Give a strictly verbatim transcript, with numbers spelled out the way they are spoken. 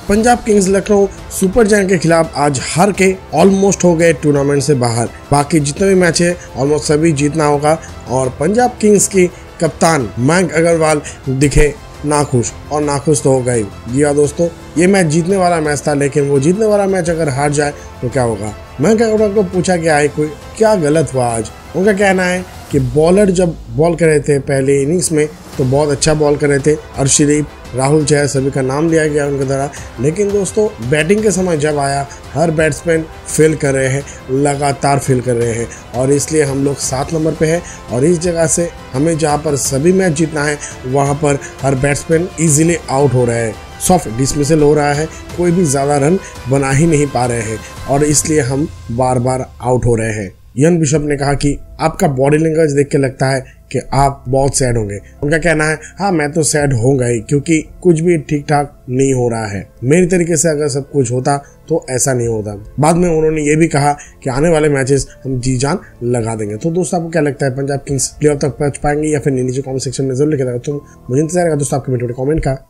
Punjab Kings Lucknow Super Giant के खिलाफ आज हार के ऑलमोस्ट हो गए टूर्नामेंट से बाहर। बाकी जितने भी मैच है ऑलमोस्ट सभी जीतना होगा और पंजाब किंग्स की कप्तान मयंक अग्रवाल दिखे नाखुश, और नाखुश तो हो गए। जी हाँ दोस्तों, ये मैच जीतने वाला मैच था, लेकिन वो जीतने वाला मैच अगर हार जाए तो क्या होगा। मयंक अग्रवाल को पूछा गया है कोई क्या गलत हुआ आज। उनका कहना है कि बॉलर जब बॉल कर रहे थे पहले इनिंग्स में तो बहुत अच्छा बॉल कर रहे थे, अर्शदीप, राहुल चहर सभी का नाम लिया गया उनके द्वारा, लेकिन दोस्तों बैटिंग के समय जब आया हर बैट्समैन फेल कर रहे हैं, लगातार फेल कर रहे हैं, और इसलिए हम लोग सात नंबर पे हैं। और इस जगह से हमें जहां पर सभी मैच जीतना है वहां पर हर बैट्समैन इजीली आउट हो रहे हैं, सॉफ्ट डिसमिसल हो रहा है, कोई भी ज़्यादा रन बना ही नहीं पा रहे हैं, और इसलिए हम बार बार आउट हो रहे हैं। इयान बिशप ने कहा कि आपका बॉडी लैंग्वेज देख के लगता है कि आप बहुत सैड होंगे। उनका कहना है हाँ मैं तो सैड होऊंगा ही, क्योंकि कुछ भी ठीक ठाक नहीं हो रहा है। मेरी तरीके से अगर सब कुछ होता तो ऐसा नहीं होता। बाद में उन्होंने ये भी कहा कि आने वाले मैचेस हम जी जान लगा देंगे। तो दोस्तों आपको क्या लगता है, पंजाब किंग्स प्लेऑफ तक पहुंच पाएंगे या फिर नीचे कमेंट सेक्शन में जरूर लिखेगा। तो मुझे इंतजार है दोस्तों आपके कमेंट का।